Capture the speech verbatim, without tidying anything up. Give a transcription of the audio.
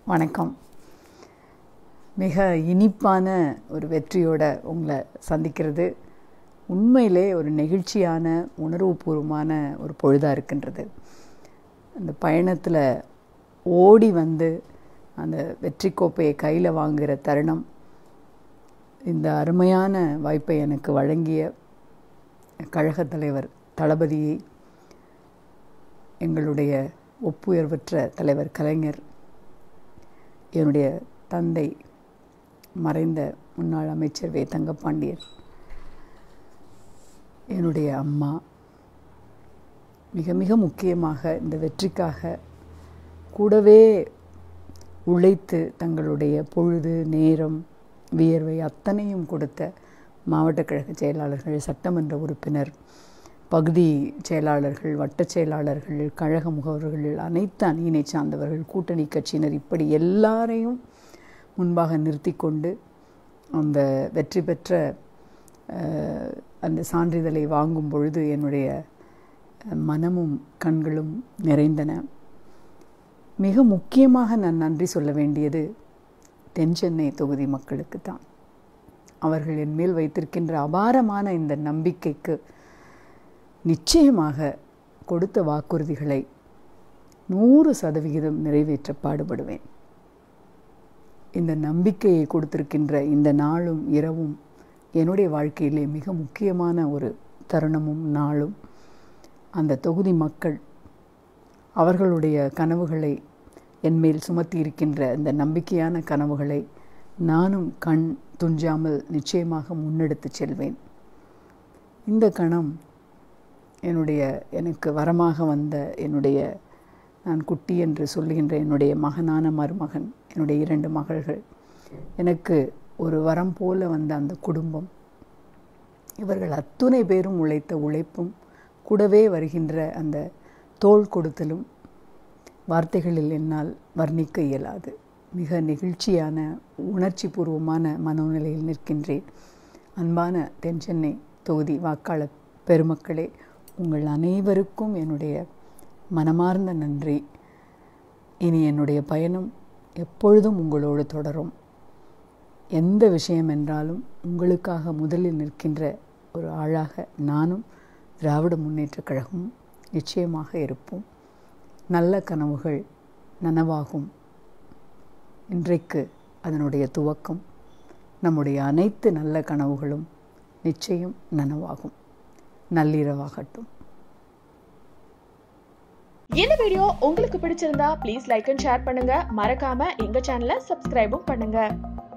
வணக்கம். மிக இனிப்பான ஒரு வெற்றியோட உங்களை சந்திக்கிறது உண்மையிலே ஒரு நெகிழ்ச்சியான உணர்வுபூர்வமான ஒரு பொழுதாக இருக்கின்றது. அந்த பயணத்தில் ஓடி வந்து அந்த வெற்றி கோப்பையை கையில் வாங்குகிற தருணம், இந்த அருமையான வாய்ப்பை எனக்கு வழங்கிய கழகத் தலைவர் தளபதியை, எங்களுடைய ஒப்புயர்வற்ற தலைவர் கலைஞர், என்னுடைய தந்தை மறைந்த முன்னாள் அமைச்சர் வே தங்கப்பாண்டியன், என்னுடைய அம்மா, மிக மிக முக்கியமாக இந்த வெற்றிக்காக கூடவே உழைத்து தங்களுடைய பொழுது நேரம் வியர்வை அத்தனையும் கொடுத்த மாவட்ட கழக செயலாளர்கள், சட்டமன்ற உறுப்பினர், பகுதி செயலாளர்கள், வட்டச் செயலாளர்கள், கழக முகவர்கள், அனைத்து அணியினை சார்ந்தவர்கள், கூட்டணி கட்சியினர், இப்படி எல்லாரையும் முன்பாக நிறுத்தி கொண்டு அந்த வெற்றி பெற்ற அந்த சான்றிதழை வாங்கும் பொழுது என்னுடைய மனமும் கண்களும் நிறைந்தன. மிக முக்கியமாக நான் நன்றி சொல்ல வேண்டியது தென் சென்னை தொகுதி மக்களுக்கு தான். அவர்கள் என் மேல் வைத்திருக்கின்ற அபாரமான இந்த நம்பிக்கைக்கு நிச்சயமாக கொடுத்த வாக்குறுதிகளை நூறு சதவிகிதம் நிறைவேற்ற பாடுபடுவேன். இந்த நம்பிக்கையை கொடுத்திருக்கின்ற இந்த நாளும் இரவும் என்னுடைய வாழ்க்கையிலே மிக முக்கியமான ஒரு தருணமும் நாளும். அந்த தொகுதி மக்கள் அவர்களுடைய கனவுகளை என்மேல் சுமத்தி இருக்கின்ற இந்த நம்பிக்கையான கனவுகளை நானும் கண் துஞ்சாமல் நிச்சயமாக முன்னெடுத்து செல்வேன். இந்த கணம் என்னுடைய எனக்கு வரமாக வந்த என்னுடைய, நான் குட்டி என்று சொல்லுகின்ற என்னுடைய மகனான மருமகன், என்னுடைய இரண்டு மகள்கள், எனக்கு ஒரு வரம் போல வந்த அந்த குடும்பம், இவர்கள் அத்துணை பேரும் உழைத்த உழைப்பும் கூடவே வருகின்ற அந்த தோள் கொடுத்தலும் வார்த்தைகளில் என்னால் வர்ணிக்க இயலாது. மிக நெகிழ்ச்சியான உணர்ச்சி பூர்வமான மனோநிலையில் நிற்கின்றேன். அன்பான தென் சென்னை தொகுதி வாக்காளர் பெருமக்களே, உங்கள் அனைவருக்கும் என்னுடைய மனமார்ந்த நன்றி. இனி என்னுடைய பயணம் எப்பொழுதும் உங்களோடு தொடரும். எந்த விஷயம் என்றாலும் உங்களுக்காக முதலில் நிற்கின்ற ஒரு ஆளாக நானும் திராவிட முன்னேற்றக் கழகமும் நிச்சயமாக இருப்போம். நல்ல கனவுகள் நனவாகும். இன்றைக்கு அதனுடைய துவக்கம். நம்முடைய அனைத்து நல்ல கனவுகளும் நிச்சயம் நனவாகும். நள்ளிரவாகட்டும். இந்த வீடியோ உங்களுக்கு பிடிச்சிருந்தா ப்ளீஸ் லைக் அண்ட் ஷேர் பண்ணுங்க. மறக்காம எங்க சேனலை சப்ஸ்கிரைபும் பண்ணுங்க.